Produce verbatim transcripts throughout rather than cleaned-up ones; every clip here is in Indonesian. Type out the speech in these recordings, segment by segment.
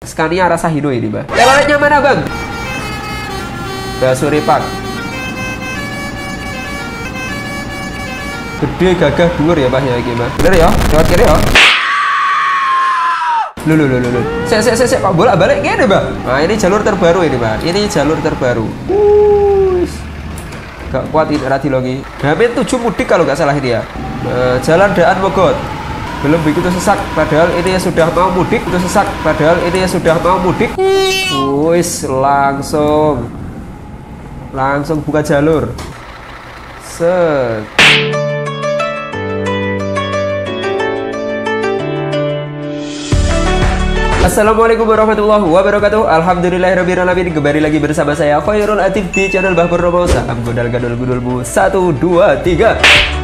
Scania rasa Hino ini, Mbak. Teloletnya mana, Bang? Bakso Repak. Gede, gagah, dhuwur ya, Pak ya iki, Mbak. Bener ya? Lewat kiri ya. Loh, loh, loh, loh. Sek, sek, sek, kok bolak-balik gini, Mbak? Nah, ini jalur terbaru ini, Mbak. Ini jalur terbaru. Wuss. Gak kuat ini rati lagi. Hamin tujuh mudik kalau nggak salah ini ya. Nah, Jalan Daan Mogot. Belum begitu sesak, padahal ini sudah mau mudik. Itu sesak, padahal ini sudah mau mudik. Wuss, langsung. Langsung buka jalur. Set. Assalamualaikum warahmatullahi wabarakatuh. Alhamdulillahirrahmanirrahim. Kembali lagi bersama saya Khairul Atif di channel Mbah Purnomo. Salam godal gadul gudulmu. Satu, dua, tiga.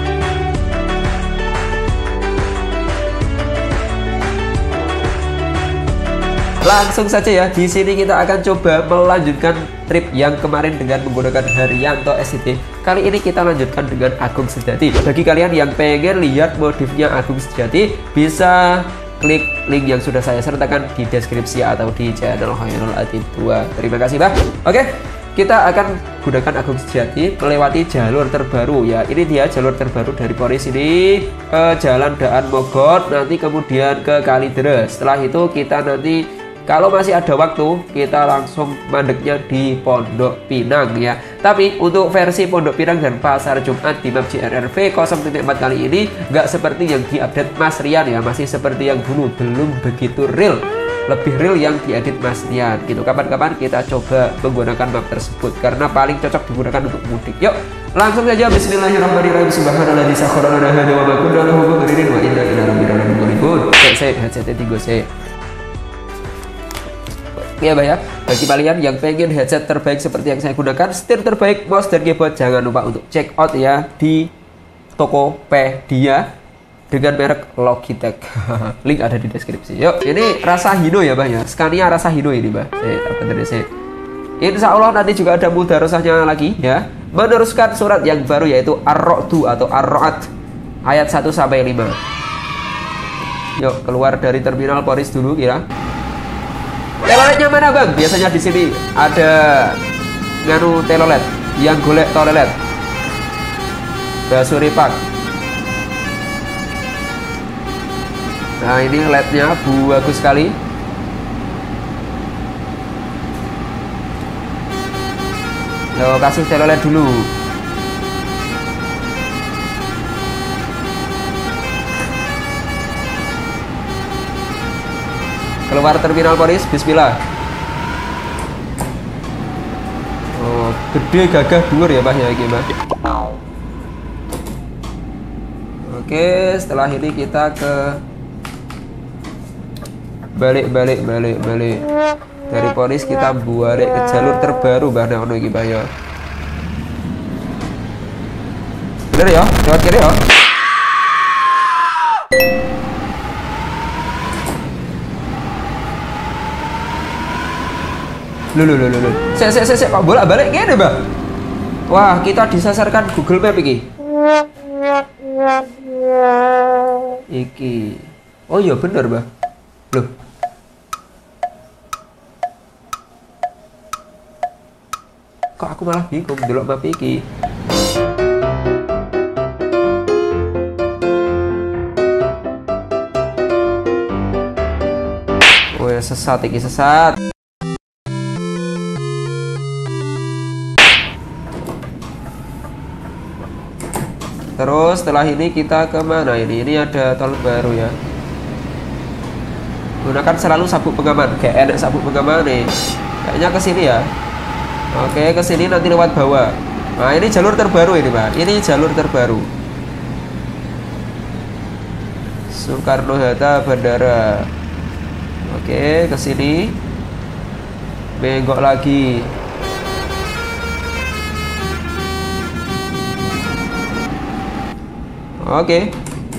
Langsung saja ya, di sini kita akan coba melanjutkan trip yang kemarin dengan menggunakan Haryanto S I T. Kali ini kita lanjutkan dengan Agung Sejati. Bagi kalian yang pengen lihat modifnya Agung Sejati, bisa klik link yang sudah saya sertakan di deskripsi atau di channel Khairul Atif dua. Terima kasih, Mbak. Oke, kita akan gunakan Agung Sejati melewati jalur terbaru ya. Ini dia jalur terbaru dari Polres ini ke Jalan Daan Mogot, nanti kemudian ke Kalideres. Setelah itu kita nanti kalau masih ada waktu, kita langsung mandeknya di Pondok Pinang ya. Tapi untuk versi Pondok Pinang dan Pasar Jumat di map J R R V nol titik empat kali ini nggak seperti yang diupdate Mas Rian ya. Masih seperti yang dulu, belum begitu real. Lebih real yang diedit Mas Rian gitu. Kapan-kapan kita coba menggunakan map tersebut karena paling cocok digunakan untuk mudik. Yuk, langsung saja. Bismillahirrahmanirrahim. Subhanalladzi sakhkhara lana hadza wa ma kunna lahu muqrinin wa inna ila rabbina lamunqalibun. Saya headset tiga saya. Ya, Mbak ya, bagi kalian yang pengen headset terbaik seperti yang saya gunakan, setir terbaik, mouse dan keyboard, jangan lupa untuk check out ya di Tokopedia dengan merek Logitech. Link ada di deskripsi. Yuk, ini rasa Hino ya, Mbak ya, Scania rasa Hino ini, Mbak. Saya terbener saya. Insya Allah nanti juga ada mudarosahnya lagi ya. Meneruskan surat yang baru yaitu Ar-Ra'du atau Ar-Ra'd ayat satu sampai lima. Yuk, keluar dari terminal Polres dulu ya. Teloletnya mana, Bang? Biasanya di sini ada nganu telolet yang golek toilet. Bakso Repak. Nah, ini lednya bagus sekali. Yo, kasih telolet dulu. Keluar terminal Polres, bismillah. Oh, gede, gagah, dhuwur ya, Pak ya iki, Mas. Oke, setelah ini kita ke balik balik balik balik dari Polres kita balik ke jalur terbaru Mbah ono iki, Pak ya. Bener ya? Lewat kiri ya? Loh, loh, loh, loh. Sek, sek, sek, kok bolak-balik gini, Mbak? Wah, kita disasarkan Google Map iki. Iki. Oh iya, bener, Mbak. Loh. Kok aku malah bingung delok map iki. Oh ya, sesat iki, sesat. Terus setelah ini kita kemana ini? Ini ada tol baru ya. Gunakan selalu sabuk pengaman. Kayak enak sabuk pengaman nih. Kayaknya ke sini ya. Oke, ke sini nanti lewat bawah. Nah, ini jalur terbaru ini, Pak. Ini jalur terbaru. Soekarno Hatta Bandara. Oke, ke sini. Bengkok lagi. Oke,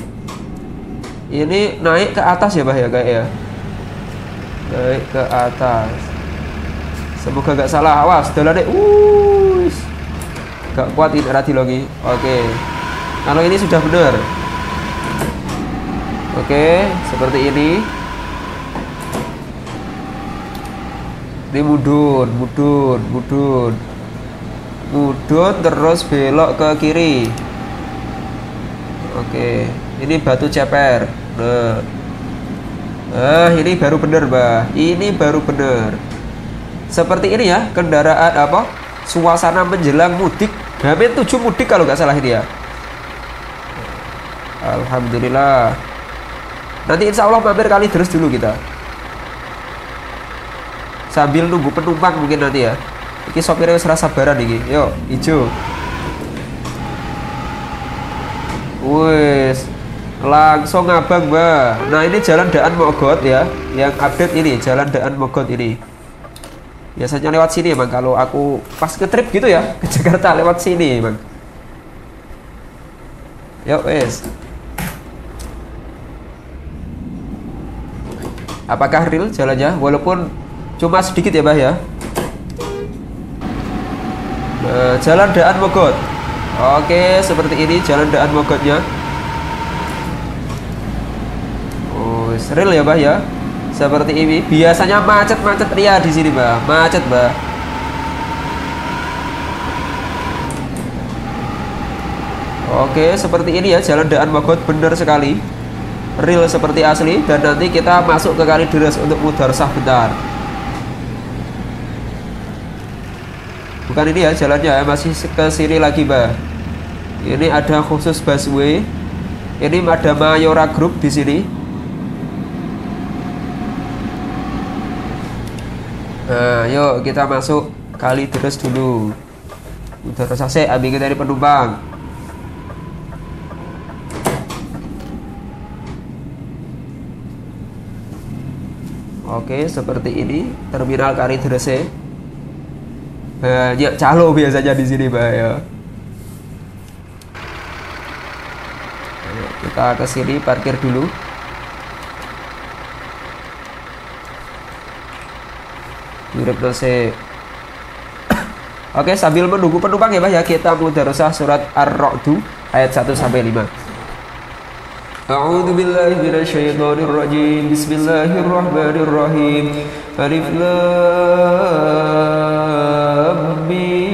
ini naik ke atas ya, Bah ya, kayak ya, naik ke atas. Semoga gak salah. Awas, jalannya, uh, gak kuat ini rati lagi. Oke, kalau ini sudah benar. Oke, seperti ini. Ini mudun, mudun, mudun. Mudun terus belok ke kiri. Oke, ini batu ceper. Nah. Ah, ini baru bener, Mbah. Ini baru bener. Seperti ini ya, kendaraan apa? Suasana menjelang mudik. Hamin tujuh mudik kalau nggak salah ini ya. Alhamdulillah. Nanti insya Allah mampir kali terus dulu kita. Sambil nunggu penumpang mungkin nanti ya. Ini sopirnya serasa sabaran ini. Yuk, hijau. Wes, langsung ngabang, Mbak. Nah, ini jalan Daan Mogot ya. Yang update ini, jalan Daan Mogot ini. Biasanya lewat sini emang kalau aku pas ke trip gitu ya, ke Jakarta lewat sini emang. Yuk, wes. Apakah real jalannya? Walaupun cuma sedikit ya, Mbah ya. Nah, jalan Daan Mogot. Oke, seperti ini jalan Daan Mogotnya. Oh, real ya, Mbah ya. Seperti ini. Biasanya macet-macet ria di sini, Mbah. Macet, Mbah. Oke, seperti ini ya jalan Daan Mogot, benar sekali. Real seperti asli. Dan nanti kita masuk ke Kalideres untuk mudarsah bentar. Bukan ini ya jalannya ya, masih ke sini lagi, Mbak. Ini ada khusus busway. Ini ada Mayora Group di sini. Nah, yuk kita masuk Kalideres dulu. Udah selesai, ambil dari penumpang. Oke, seperti ini terminal Kalideres. Banyak calo biasanya di sini, Mbak ya. Ayo, kita ke sini parkir dulu. Mirip nasi. Oke, sambil menunggu penumpang ya, Mbak ya, kita mudarsah surat Ar-Ra'd ayat satu sampai lima. A'udzu billahi minasyaitonir rajim. Bismillahirrahmanirrahim. Alif lam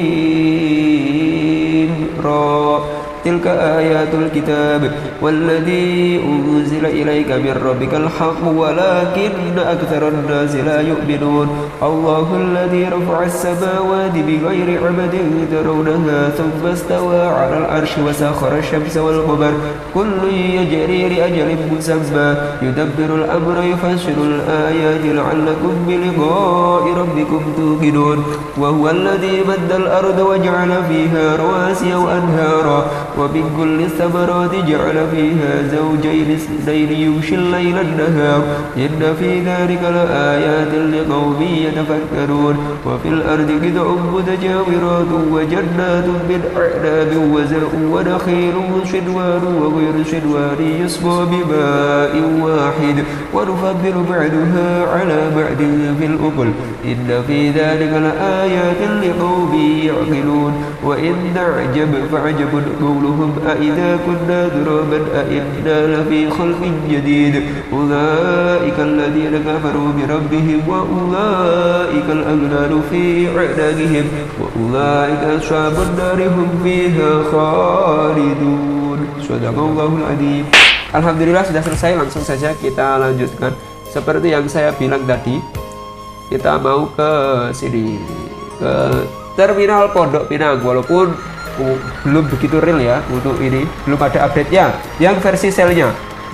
mim ra. Tilka ayatul kitab walladzi unzila ilaika min rabbikal haqq walakinna aktsaran nasi la yu'minun. Allahul ladzi rafa'a as-samawati bighairi 'amadin tarawnaha thumma istawa 'alal 'arsyi wa sakhkhara asy-syamsa wal qamara kullun yajri li ajalin musamma yudabbirul amra yufassilu al-ayati la'allakum bi liqa'i rabbikum tuqinun. Wa huwa alladzi madda al-arda wa ja'ala fiha rawasiya wa anhara ومن كل الثمرات جعل فيها زوجين اثنين يغشي الليل النهار إن في ذلك لآيات لقوم يتفكرون وفي الأرض قطع متجاورات وجنات من أعناب وزرع ونخيل صنوان وغير صنوان يسقى بماء واحد ونفضل بعدها على بعد في الأكل إن في ذلك لآيات لقوم يعقلون وإن تعجب فعجب قولهم أإذا كنا ترابا أإنا لفي خلق جديد أولئك الذين كفروا بربهم وأولئك الأغلال في أعناقهم وأولئك أصحاب النار هم فيها خالدون. صدق الله العظيم. Alhamdulillah sudah selesai, langsung saja kita lanjutkan. Seperti yang saya bilang tadi, kita mau ke sini, ke Terminal Pondok Pinang. Walaupun uh, belum begitu real ya untuk ini, belum ada update-nya. Yang versi sale-nya,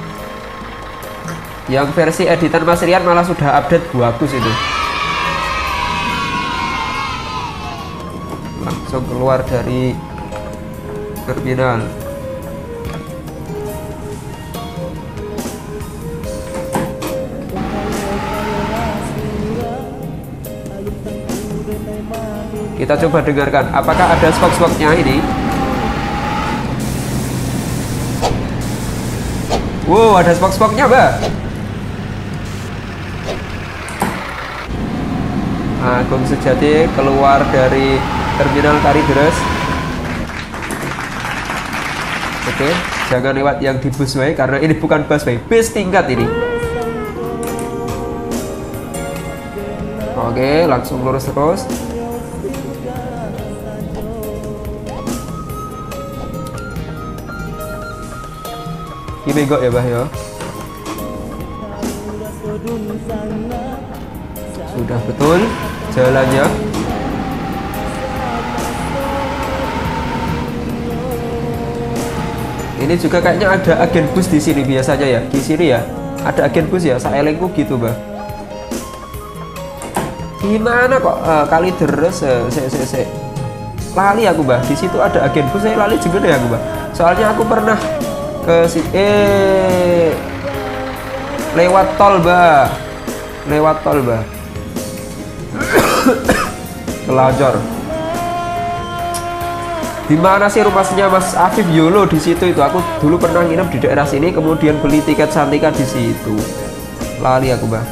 yang versi editan Mas Rian malah sudah update bagus itu. Langsung keluar dari terminal. Kita coba dengarkan, apakah ada spok-spoknya ini? Wow, ada spok-spoknya, Mbak. Agung Sejati keluar dari terminal Kalideres. Oke, jangan lewat yang di busway karena ini bukan busway, bis tingkat ini. Oke, langsung lurus terus. Ini bengkok ya, Bah ya. Sudah betul jalannya. Ini juga kayaknya ada agen bus di sini biasanya ya. Di sini ya ada agen bus ya. Saya elengku gitu, Bah. Gimana kok uh, kali terus uh, se se se lali aku, Bah. Di situ ada agen bus, saya lali juga ya aku, Bah. Soalnya aku pernah ke si eh lewat tol, Bah. Lewat tol, Bah. Kelajor. Di mana sih rumahnya Mas Afif Yolo? Di situ itu aku dulu pernah nginep di daerah sini, kemudian beli tiket Santika di situ. Lali aku, Bah.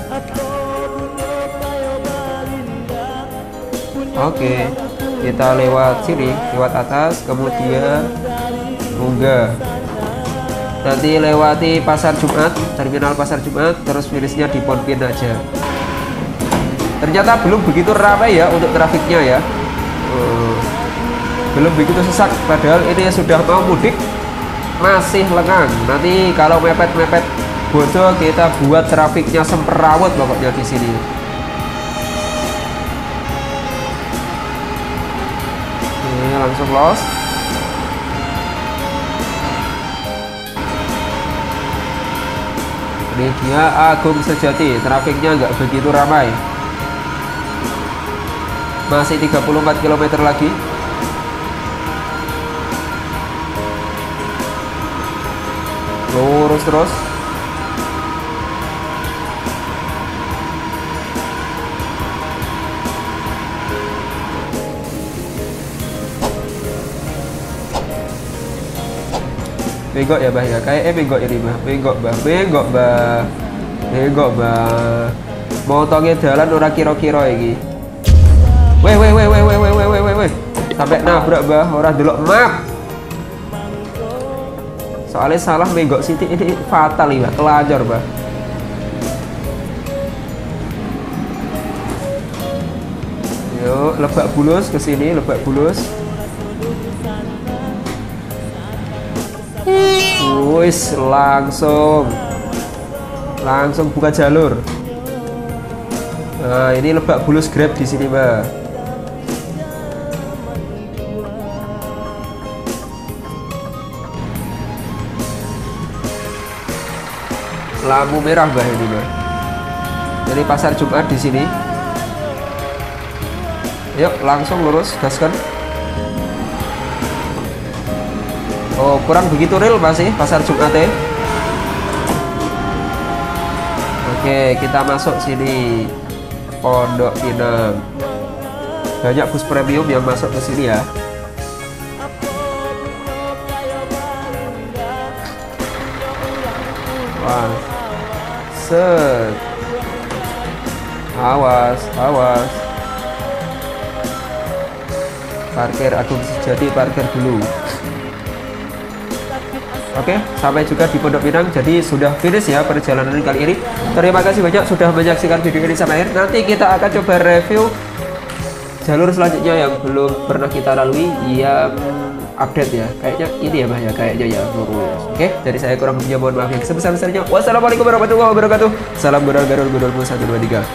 Oke, kita lewat sini, lewat atas, kemudian munggah. Nanti lewati Pasar Jumat, terminal Pasar Jumat, terus finishnya di Ponpin aja. Ternyata belum begitu ramai ya untuk trafiknya ya. Uh, belum begitu sesak, padahal ini sudah mau mudik, masih lengang. Nanti kalau mepet-mepet bodoh kita buat trafiknya semperawut pokoknya di sini. Oke, langsung los. Ini dia Agung Sejati, trafiknya nggak begitu ramai. Masih tiga puluh empat kilometer lagi. Lurus terus. Bengkok ya, Bah ya. Kayak eh bengkok ini, Bah. Bengkok, Bah. Bengkok, Bah. Bengkok, Bah. Motongnya jalan ora kira-kira iki. Weh, weh, weh, weh, weh, weh, weh, weh, weh. Sampai nabrak, Bah. Ora delok map. Soalnya salah bengkok Siti ini fatal ya, kelajor, Bah. Yuk, Lebak Bulus ke sini, Lebak Bulus. Wis langsung langsung buka jalur. Nah, ini Lebak Bulus Grab di sini, Mbak. Lampu merah, Mbak, ini, Mbak. Jadi Pasar Jumat di sini. Yuk, langsung lurus, gaskan. Oh, kurang begitu real masih Pasar Jumat ya. Oke, kita masuk sini. Pondok Pinang. Banyak bus premium yang masuk ke sini ya. Wah. Set. Awas, awas. Parkir Agung Sejati, parkir dulu. Oke, sampai juga di Pondok Pinang. Jadi sudah finish ya perjalanan kali ini. Terima kasih banyak sudah menyaksikan video ini sampai akhir. Nanti kita akan coba review jalur selanjutnya yang belum pernah kita lalui, yang update ya. Kayaknya ini ya, Bah ya, kayaknya ya lurus. Oke, dari saya kurang lebihnya mohon maaf yang sebesar-besarnya. Wassalamualaikum warahmatullahi wabarakatuh. Salam Gudang Garut Gudang satu dua tiga.